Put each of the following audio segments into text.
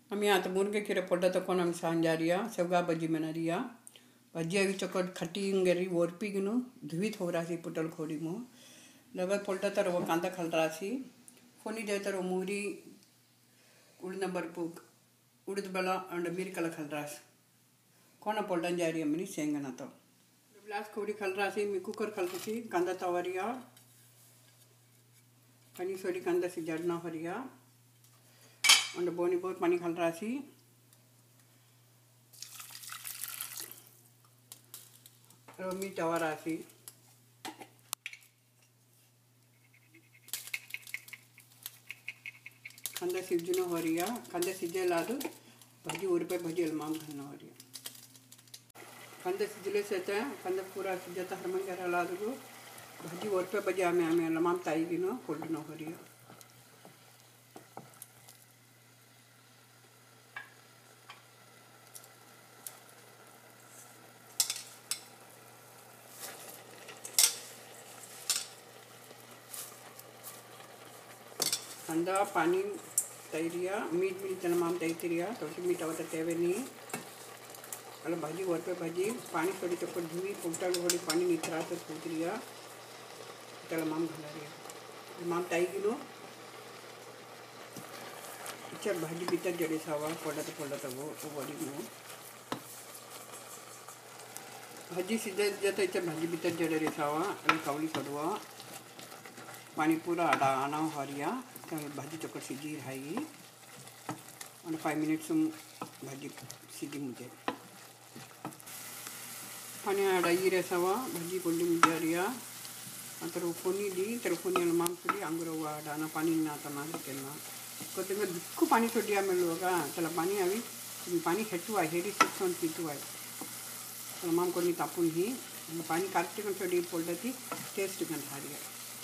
आम्ही आता मुर्गे किरे पडलं तर कोण आम्ही सांजारिया सगळा भजी मनारिया भजी आवी चकट खट्टी गेरी ओरपी गिनू धुवीत हो रासी पुटल खोड़ी मो लगत पलटा तर वो कांदा खल रासी फोनी दे तर मूरी उड़ना बरपुक उड़द बला अंड मिर कल खल रास कोना पलटन जारी अम्मी सेंगना तो ग्लास खोड़ी खल रासी मी कुकर खल कुची कांदा तवरिया कनी सोडी कांदा से जड़ना हरिया अंड बोनी बहुत पानी खल रासी रोमी तवा रासी कंदा सिजनो हरिया कंदा सिजे लादू भजी उरपे भजी अलमाम घलना हरिया कंदा सिजले से कंदा पूरा सिजता हरमन करा लादू भजी उरपे भजी आमे आमे अलमाम ताई गिनो कोल्डनो हरिया कंदा पानी तैरिया मीट मीट तनमाम तैतिरिया तो मीट आवता तेवेनी अल भाजी वर पे भाजी पानी थोड़ी चक्कर धुई पुलटा थोड़ी पानी निथरा तो फूटरिया तलमाम घालारिया माम ताई गिनो इच्छा भाजी भीतर जड़े सावा पड़ता वो बड़ी मो भाजी सीधे जाता इच्छा भाजी भीतर जड़े रे सावा अल कावली सड़वा पानी पूरा आना हरिया भाजी चक्कर सीधी रही और 5 मिनट्स भाजी सीधी मुझे पानी अड़ाई रेसावा भाजी कोल्डी मुझे रिया तर फोनी दी तर फोनी अलमाम थोड़ी अंगुर डाना पानी ना तना केना कोते में दिक्कु पानी छोड़िया में लोगा चला पानी अभी पानी हेटू आई हेरी सिक्सोन पीटू आई अलमाम को नहीं तापुन ही पानी काटते कन छोड़ी पोल्डती टेस्ट कन हारिया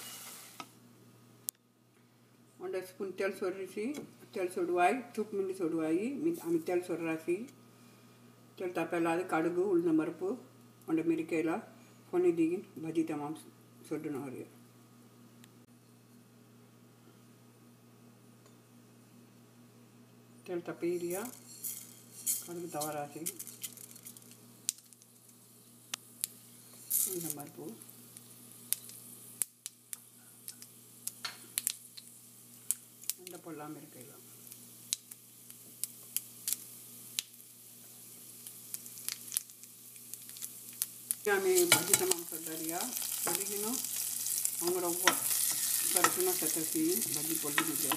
और स्पून तेल सोडरीसी तेल सोडवाई 2 मिनट सोडवाई आम्ही तेल सोडरासी तेल तापेला कड़गू उल्ना मरपु और मिरकेला फोनी दिगिन भजी तमाम सोडना हरिया तेल तपेरिया कड़गू तवरासी उल्ना मरपु पड़ा मेरे कैला हमें भाजी तमाम सड़रिया सड़ीनो अंगड़ करना सतसी भाजी पड़ी मुझे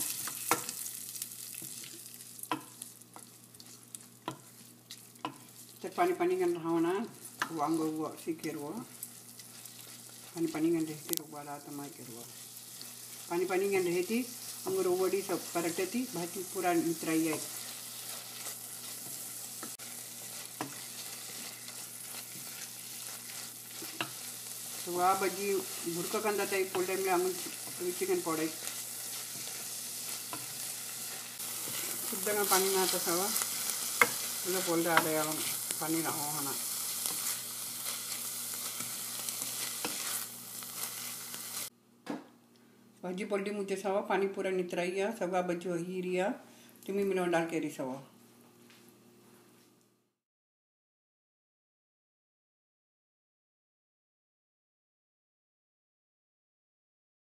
पानी पानी गन रहा वांग सीखेरवा पानी पानी गन रहती रोबाला तमाई केरवा पानी पानी गन रहती अंगूर वड़ी सब परटती भाजी पूरा नितराई है तो वह भाजी बुरका कंदा ताई पोल्डे में अंगूर चिकन पड़े शुद्ध पानी ना तो सवा मतलब पोल्डे आ रहा पानी ना हो ना भाजी पलटी मुझे सवा पानी पूरा नितराइया सवा बच्चों ही रिया तुम्हें मिलो डाल के रही सवा